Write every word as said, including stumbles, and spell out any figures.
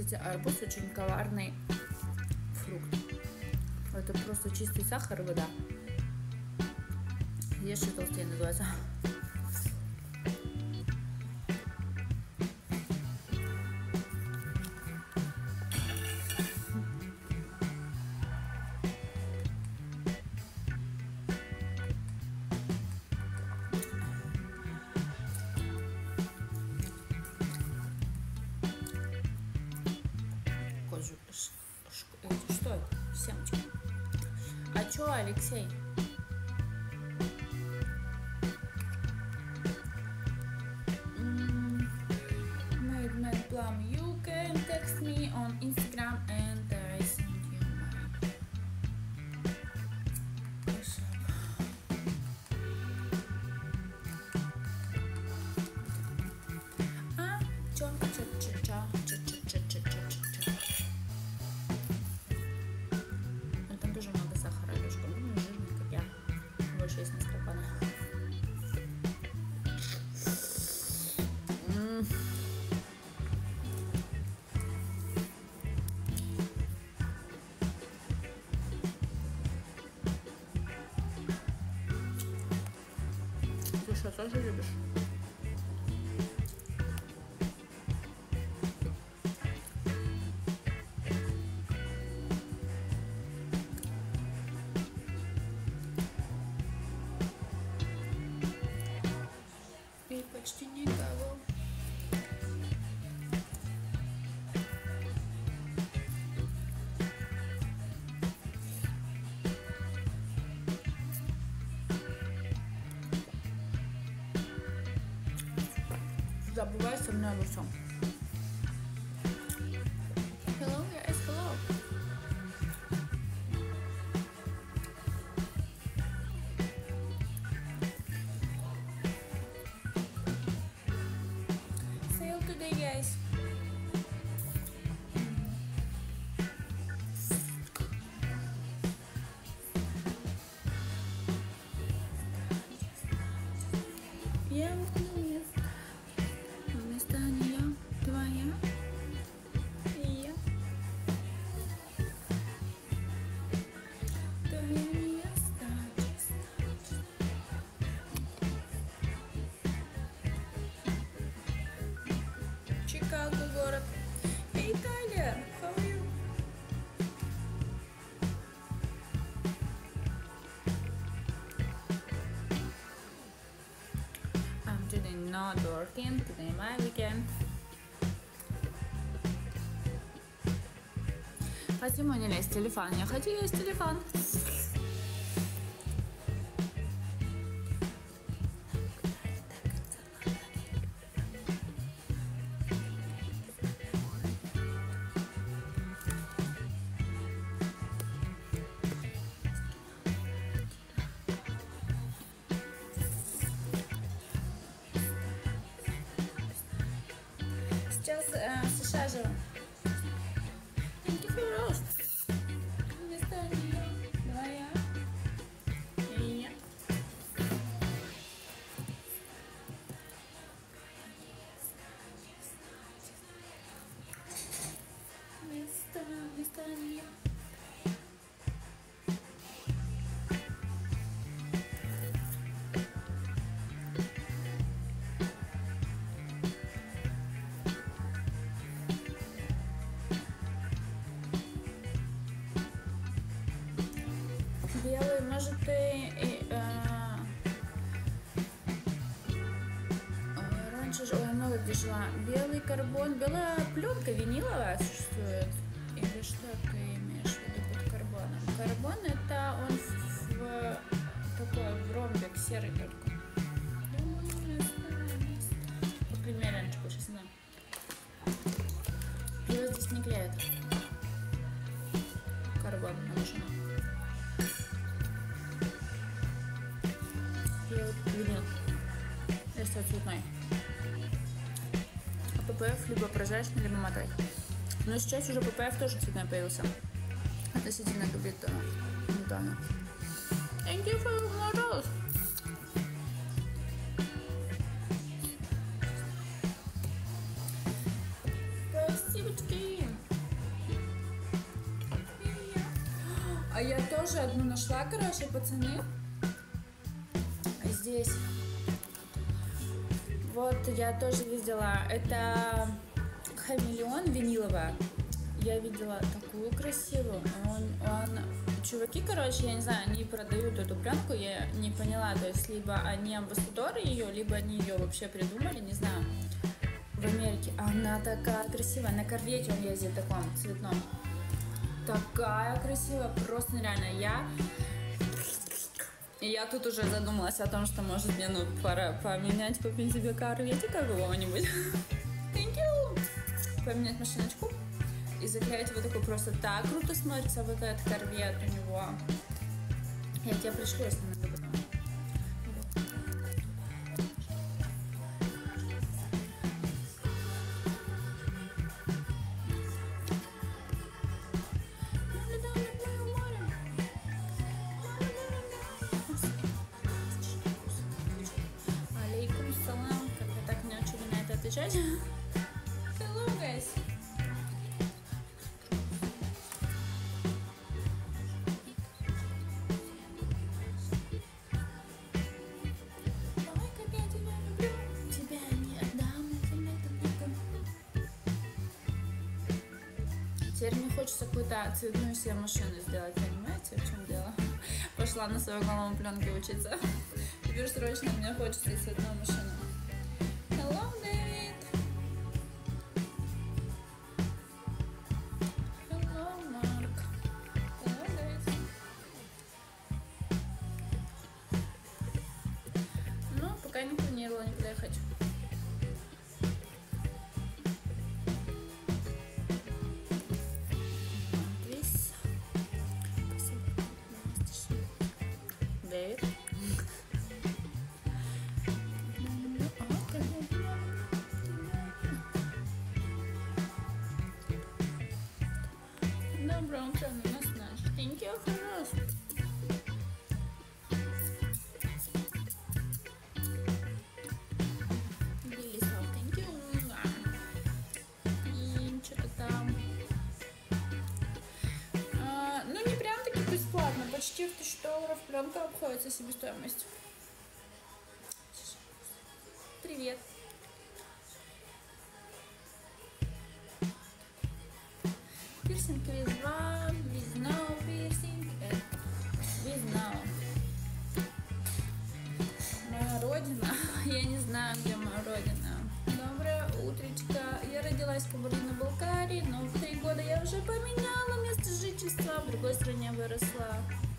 Кстати, арбуз очень коварный фрукт. Это просто чистый сахар и вода. Ешь и толстее называется. Что это? Семечки. А чё, Алексей? Made man plum. You can text me on Instagram and I send you my WhatsApp. А чё? Чё-чё-чё? Чё-чё-чё-чё-чё-чё? Тоже много сахара, Алёшка, ну не жирный, как я. Больше есть маскарпоне. Ты что, тоже любишь? И почти никого. Забывай со мной обо всем. Hello, guys, hello. Sale today, guys. Я вниз. Вместо нее твоя и я. Твоя невеста. Чикаго город. Hey Tyler, how are you? I'm today not working, today my weekend. Почему не лезть в телефон? Я хочу есть телефон. Сейчас э, США живу. Thank you for rose. Вместо нее твоя и я. Вместо, вместо нее. Белый, может ты и, э, раньше же, ой, много где жила. Белый карбон, белая пленка виниловая существует? Или что ты имеешь в виду под карбоном? Карбон это он в, в такой в ромбик серый только. Примеряночку сейчас на. Его здесь не клеят. Карбон на машину. И вот винил. Если цветной. А ППФ либо прозрачный, либо мотай. Но сейчас уже ППФ тоже цветной появился. Относительно габритона. Метана. Thank you for more rose. Спасибочки. я тоже одну нашла, короче, пацаны. Здесь. Вот, я тоже видела. Это хамелеон виниловая. Я видела такую красивую. Он, он... Чуваки, короче, я не знаю, они продают эту пленку, я не поняла. То есть, либо они амбассадоры ее, либо они ее вообще придумали, не знаю. В Америке. Она такая красивая. На корвете он ездит в таком цветном. Такая красивая, просто нереально. Я... И я тут уже задумалась о том, что, может, мне ну, пора поменять, купить себе корветика какого-нибудь. Thank you! Поменять машиночку. И заклеить его такой, просто так круто смотрится вот этот корвет у него. Я тебе пришлю, если надо потом. Алейкум салам. Как-то так не очень на это отвечать. Hello, guys. Теперь мне хочется какую-то цветную себе машину сделать, понимаете, в чем дело? Пошла на свою голову пленки учиться. Теперь срочно мне хочется цветную машину. Hello, David. Hello, Mark. Hello, guys. Ну, пока не планировала никуда ехать. Дэвид. Доброе утро, у нас наш. Thank you, пожалуйста. Лилисов, thank you. И что-то там. А, ну, не прям таки бесплатно. Почти в тысячу долларов пленка обходится себестоимость. Привет. Пирсинг with one, with no piercing, with no. Моя родина. Я не знаю, где моя родина. Доброе утречко. Я родилась в Кабардино-Балкарии, но в три года я уже поменяла место жительства. В другой стране выросла.